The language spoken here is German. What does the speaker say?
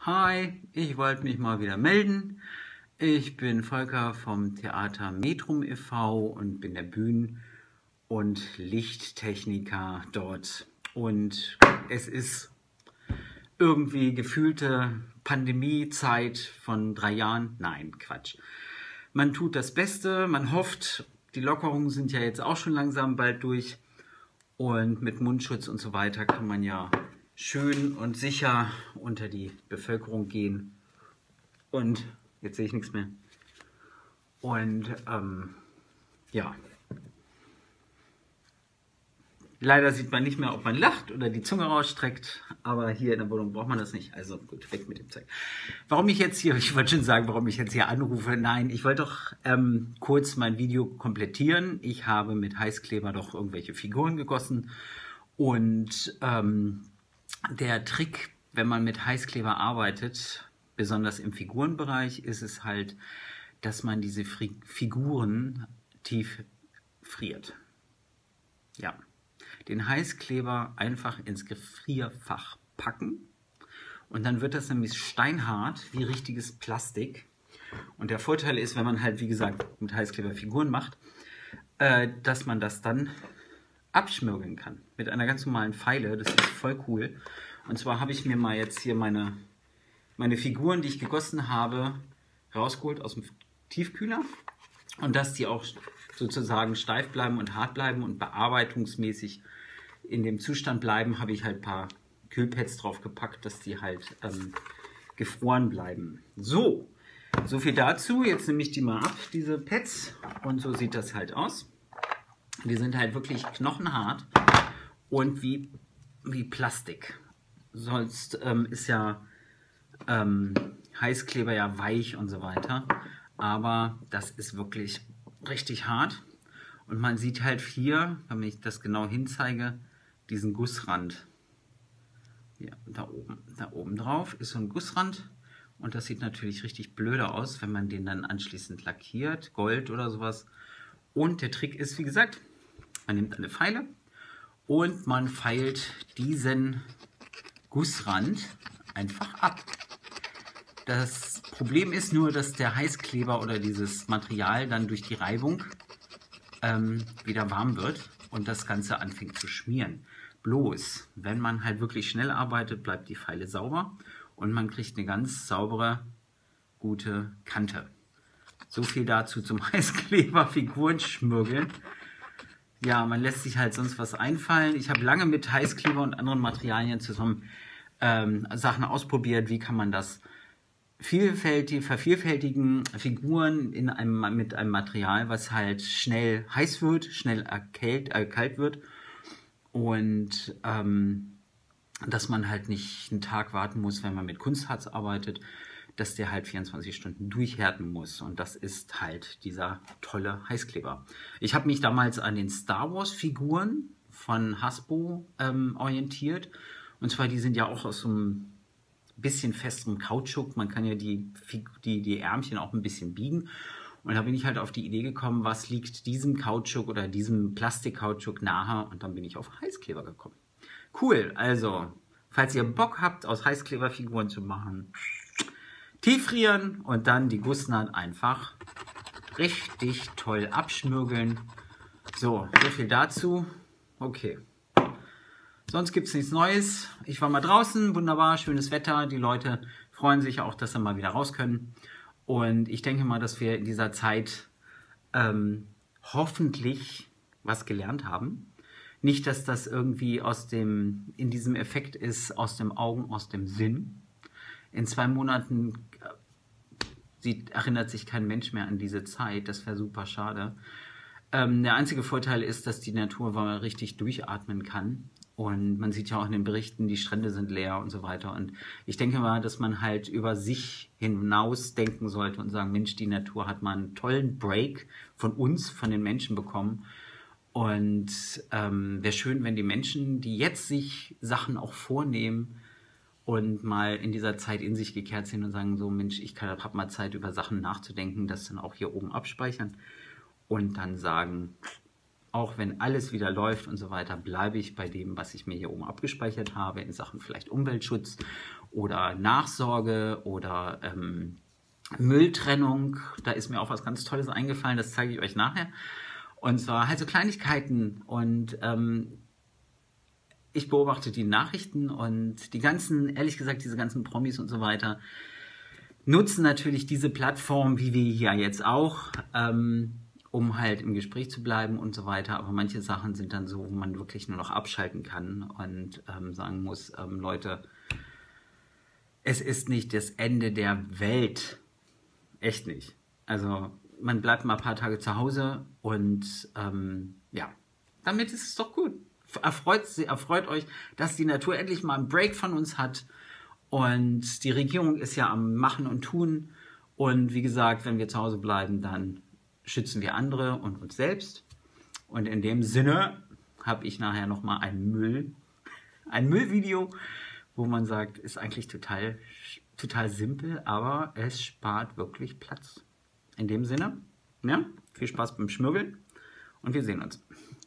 Hi, ich wollte mich mal wieder melden. Ich bin Volker vom Theater Metrum e.V. und bin der Bühnen- und Lichttechniker dort. Und es ist irgendwie gefühlte Pandemiezeit von 3 Jahren. Nein, Quatsch. Man tut das Beste, man hofft, die Lockerungen sind ja jetzt auch schon langsam bald durch. Und mit Mundschutz und so weiter kann man ja schön und sicher unter die Bevölkerung gehen. Und jetzt sehe ich nichts mehr. Und ja, leider sieht man nicht mehr, ob man lacht oder die Zunge rausstreckt. Aber hier in der Wohnung braucht man das nicht. Also gut, weg mit dem Zeug. Warum ich jetzt hier, ich wollte schon sagen, warum ich jetzt hier anrufe. Nein, ich wollte doch kurz mein Video komplettieren. Ich habe mit Heißkleber doch irgendwelche Figuren gegossen. Und der Trick, wenn man mit Heißkleber arbeitet, besonders im Figurenbereich, ist es halt, dass man diese Figuren tief friert. Ja, den Heißkleber einfach ins Gefrierfach packen und dann wird das nämlich steinhart wie richtiges Plastik. Und der Vorteil ist, wenn man halt, wie gesagt, mit Heißkleber Figuren macht, dass man das dann abschmirgeln kann. Mit einer ganz normalen Feile. Das ist voll cool. Und zwar habe ich mir mal jetzt hier meine Figuren, die ich gegossen habe, rausgeholt aus dem Tiefkühler. Und dass die auch sozusagen steif bleiben und hart bleiben und bearbeitungsmäßig in dem Zustand bleiben, habe ich halt ein paar Kühlpads drauf gepackt, dass die halt gefroren bleiben. So viel dazu. Jetzt nehme ich die mal ab, diese Pads. Und so sieht das halt aus. Die sind halt wirklich knochenhart und wie Plastik. Sonst ist ja Heißkleber ja weich und so weiter. Aber das ist wirklich richtig hart. Und man sieht halt hier, wenn ich das genau hinzeige, diesen Gussrand. Ja, da oben drauf ist so ein Gussrand. Und das sieht natürlich richtig blöde aus, wenn man den dann anschließend lackiert, Gold oder sowas. Und der Trick ist, wie gesagt, man nimmt eine Feile und man feilt diesen Gussrand einfach ab. Das Problem ist nur, dass der Heißkleber oder dieses Material dann durch die Reibung wieder warm wird und das Ganze anfängt zu schmieren. Bloß, wenn man halt wirklich schnell arbeitet, bleibt die Feile sauber und man kriegt eine ganz saubere, gute Kante. So viel dazu zum Heißkleber Figuren schmirgeln. Ja, man lässt sich halt sonst was einfallen. Ich habe lange mit Heißkleber und anderen Materialien zusammen Sachen ausprobiert. Wie kann man das vervielfältigen Figuren mit einem Material, was halt schnell heiß wird, schnell kalt wird. Und dass man halt nicht einen Tag warten muss, wenn man mit Kunstharz arbeitet, dass der halt 24 Stunden durchhärten muss. Und das ist halt dieser tolle Heißkleber. Ich habe mich damals an den Star Wars Figuren von Hasbro orientiert. Und zwar, die sind ja auch aus so einem bisschen festerem Kautschuk. Man kann ja die Ärmchen auch ein bisschen biegen. Und da bin ich halt auf die Idee gekommen, was liegt diesem Kautschuk oder diesem Plastikkautschuk nahe. Und dann bin ich auf Heißkleber gekommen. Cool, also, falls ihr Bock habt, aus Heißkleber Figuren zu machen, tieffrieren und dann die Gussnaht einfach richtig toll abschmirgeln. So viel dazu. Okay. Sonst gibt es nichts Neues. Ich war mal draußen, wunderbar, schönes Wetter. Die Leute freuen sich auch, dass sie mal wieder raus können. Und ich denke mal, dass wir in dieser Zeit hoffentlich was gelernt haben. Nicht, dass das irgendwie in diesem Effekt ist, aus dem Augen, aus dem Sinn. In 2 Monaten erinnert sich kein Mensch mehr an diese Zeit. Das wäre super schade. Der einzige Vorteil ist, dass die Natur mal richtig durchatmen kann. Und man sieht ja auch in den Berichten, die Strände sind leer und so weiter. Und ich denke mal, dass man halt über sich hinaus denken sollte und sagen, Mensch, die Natur hat mal einen tollen Break von uns, von den Menschen bekommen. Und wäre schön, wenn die Menschen, die jetzt sich Sachen auch vornehmen und mal in dieser Zeit in sich gekehrt sind und sagen so, Mensch, ich habe mal Zeit, über Sachen nachzudenken, das dann auch hier oben abspeichern und dann sagen, auch wenn alles wieder läuft und so weiter, bleibe ich bei dem, was ich mir hier oben abgespeichert habe, in Sachen vielleicht Umweltschutz oder Nachsorge oder Mülltrennung. Da ist mir auch was ganz Tolles eingefallen, das zeige ich euch nachher. Und zwar halt so Kleinigkeiten. Und ich beobachte die Nachrichten und die ganzen, ehrlich gesagt, diese ganzen Promis und so weiter, nutzen natürlich diese Plattform, wie wir hier jetzt auch, um halt im Gespräch zu bleiben und so weiter. Aber manche Sachen sind dann so, wo man wirklich nur noch abschalten kann und sagen muss, Leute, es ist nicht das Ende der Welt. Echt nicht. Also man bleibt mal ein paar Tage zu Hause und ja, damit ist es doch gut. Erfreut euch, dass die Natur endlich mal einen Break von uns hat. Und die Regierung ist ja am Machen und Tun. Und wie gesagt, wenn wir zu Hause bleiben, dann schützen wir andere und uns selbst. Und in dem Sinne habe ich nachher nochmal ein Müllvideo, wo man sagt, ist eigentlich total simpel, aber es spart wirklich Platz. In dem Sinne, ja, viel Spaß beim Schmuggeln und wir sehen uns.